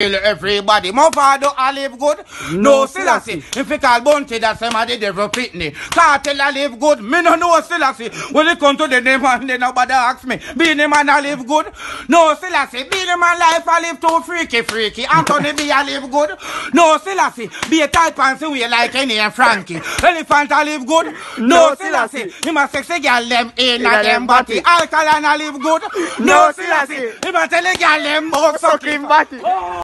Everybody, my father, I live good. No, Selassie. If you call Bounty, that's him, the devil Pitney. Cartel, I live good. Me no know Selassie. When it come to the name, and then nobody ask me. Beenie man, I live good. No, Selassie. Beenie man life, I live too freaky. Anthony B, I live good. No, Selassie. Be a tight pants away like any and Frankie. Elephant, I live good. No, Selassie. Him a sexy girl, them in a them body. Alkaline, I live good. No, Selassie. Him a tell a girl, them both sucking body.